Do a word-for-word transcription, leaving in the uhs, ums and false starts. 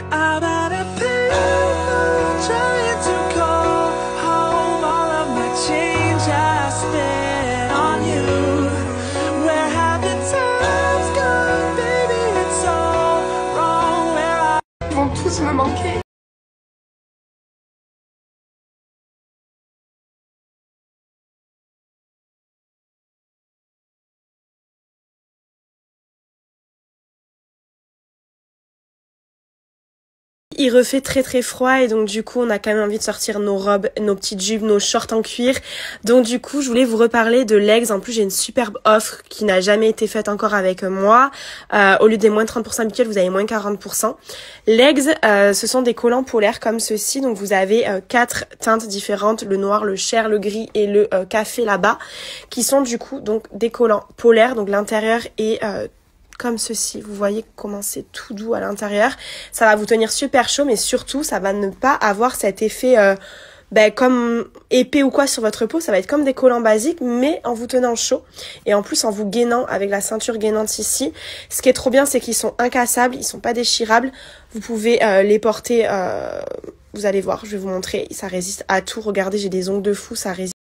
I'm at a payphone trying to call home. All of my change I spent on you. Where have the times gone, baby? It's all wrong. Where are... Ils vont tous me manquer. Il refait très très froid et donc du coup on a quand même envie de sortir nos robes, nos petites jupes, nos shorts en cuir. Donc du coup je voulais vous reparler de L'Eggs. En plus j'ai une superbe offre qui n'a jamais été faite encore avec moi. Euh, au lieu des moins trente pour cent habituels, vous avez moins quarante pour cent. L'Eggs, euh, ce sont des collants polaires comme ceci. Donc vous avez euh, quatre teintes différentes, le noir, le chair, le gris et le euh, café là-bas, qui sont du coup donc des collants polaires. Donc l'intérieur est euh, comme ceci, vous voyez comment c'est tout doux à l'intérieur. Ça va vous tenir super chaud, mais surtout, ça va ne pas avoir cet effet euh, ben, comme épais ou quoi sur votre peau. Ça va être comme des collants basiques, mais en vous tenant chaud. Et en plus, en vous gainant avec la ceinture gainante ici. Ce qui est trop bien, c'est qu'ils sont incassables, ils sont pas déchirables. Vous pouvez euh, les porter, euh, vous allez voir, je vais vous montrer. Ça résiste à tout. Regardez, j'ai des ongles de fou, ça résiste.